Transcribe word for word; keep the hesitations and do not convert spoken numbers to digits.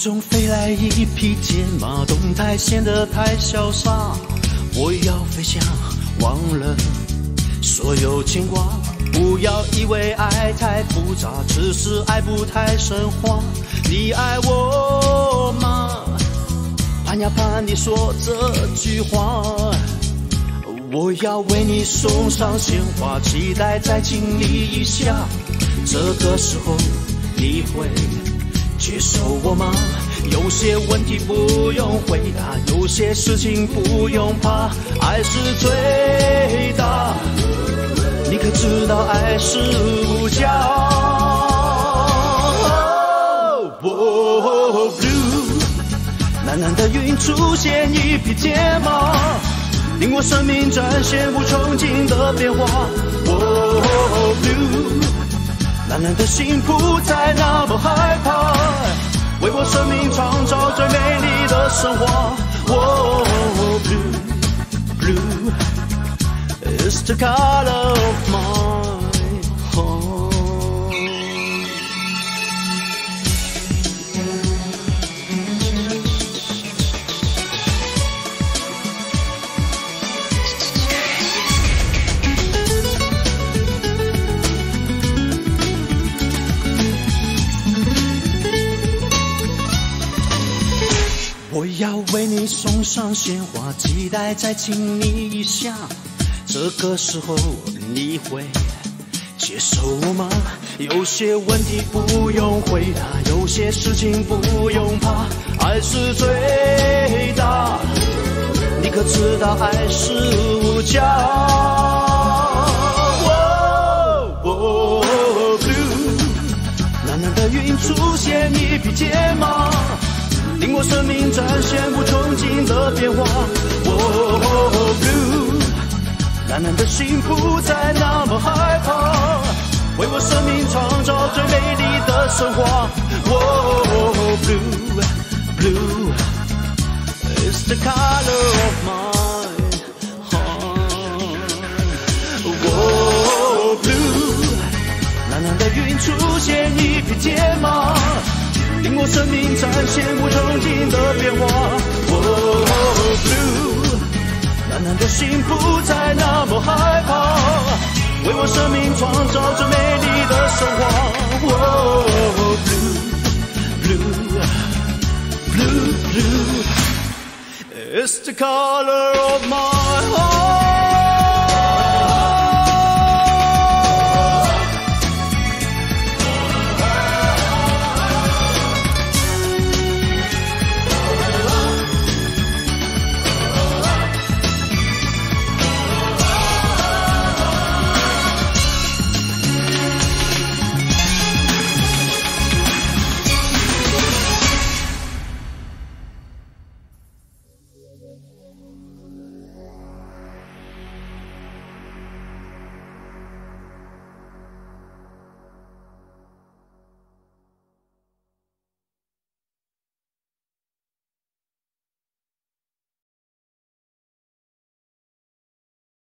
中飞来一匹剑马，动态显得太潇洒。我要飞翔，忘了所有牵挂。不要以为爱太复杂，只是爱不太深化。你爱我吗？盼呀盼你说这句话。我要为你送上鲜花，期待再亲你一下。这个时候你会接受我吗？有些问题不用回答，有些事情不用怕，爱是最大。你可知道爱是无价？哦 ，blue， 蓝蓝的云出现一匹天马，令我生命展现无穷尽的变化。哦 ，blue， 蓝蓝的心不再那么害怕，为我生命创造最美丽的生活。哦 ，blue，blue。It's the color of my heart。我要为你送上鲜花，期待再亲你一下。这个时候你会接受我吗？有些问题不用回答，有些事情不用怕，爱是最大。你可知道爱是无价？哦哦 blue， 蓝蓝的云出现一匹天马，令我生命展现无穷尽的变化。哦 blue。蓝蓝的心不再那么害怕，为我生命创造最美丽的生活。哦 ，blue blue is the color of my heart。哦 ，blue， 蓝蓝的云出现一匹天马，令我生命展现无穷尽的变化。哦 ，blue。蓝蓝的心不再那么害怕，为我生命创造最美丽的生活。哦 ，blue blue blue blue， it's the color of my heart。